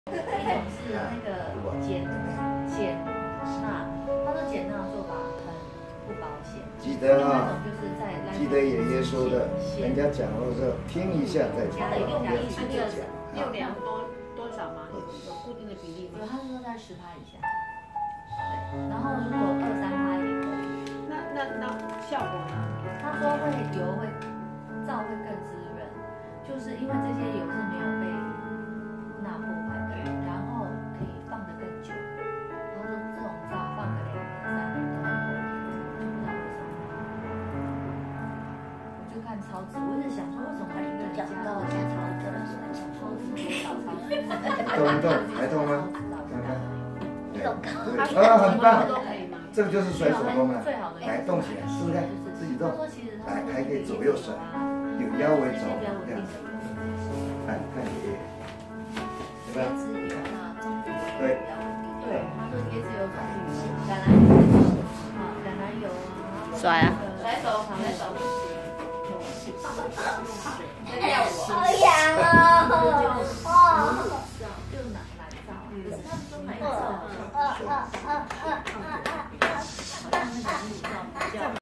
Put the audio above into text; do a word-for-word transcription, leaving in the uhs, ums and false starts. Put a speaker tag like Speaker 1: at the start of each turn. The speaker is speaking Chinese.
Speaker 1: 一种是那个减减钠，他说减钠做法很不保险。
Speaker 2: 记得啊，
Speaker 1: 就是在
Speaker 2: 记得爷爷说的，人家讲的时候听一下再讲，
Speaker 3: 六
Speaker 2: 不要自己讲。
Speaker 3: 六两多多少吗？有有固定的比例吗？
Speaker 1: 有，他是说在十趴以下。对，然后如果二三趴也可以。
Speaker 3: 那那那效果呢？
Speaker 1: 他说会油会皂会更滋润，就是因为这些油是没有被钠破坏的，然后可以放得更久。他说这种皂放个两年三年都很 OK， 就不知道为什么。我就看超值，我一直想说为什么一个人家到现在超值的时候，超值多少超值？
Speaker 2: 动一动，还痛吗？看看。对，啊，很棒。这个就是甩手功了，来动起来，试试看，自己动，来还可以左右甩，有腰围走，这样子，看看爷爷，对吧？对，
Speaker 1: 对，他说椰子油种橄榄油啊，橄榄油啊，
Speaker 3: 甩啊，
Speaker 1: 甩手，甩手，
Speaker 4: 好痒哦！哦，
Speaker 1: 就奶奶皂，可是他们说奶皂好像。